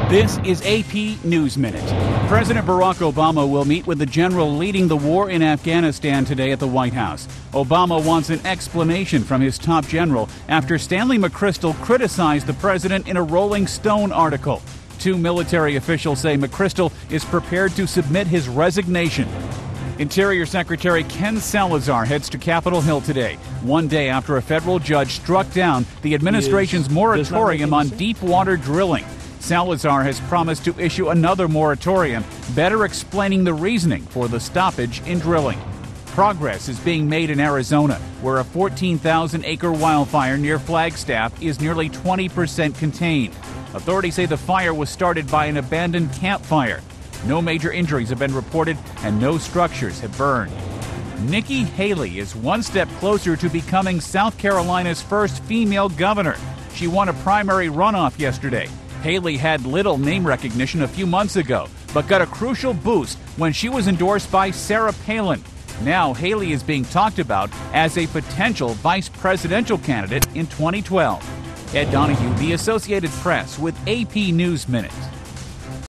This is AP News Minute. President Barack Obama will meet with the general leading the war in Afghanistan today at the White House. Obama wants an explanation from his top general after Stanley McChrystal criticized the president in a Rolling Stone article. Two military officials say McChrystal is prepared to submit his resignation. Interior Secretary Ken Salazar heads to Capitol Hill today, one day after a federal judge struck down the administration's moratorium on deep water drilling. Salazar has promised to issue another moratorium, better explaining the reasoning for the stoppage in drilling. Progress is being made in Arizona, where a 14,000-acre wildfire near Flagstaff is nearly 20% contained. Authorities say the fire was started by an abandoned campfire. No major injuries have been reported and no structures have burned. Nikki Haley is one step closer to becoming South Carolina's first female governor. She won a primary runoff yesterday. Haley had little name recognition a few months ago, but got a crucial boost when she was endorsed by Sarah Palin. Now Haley is being talked about as a potential vice presidential candidate in 2012. Ed Donahue, The Associated Press, with AP News Minute.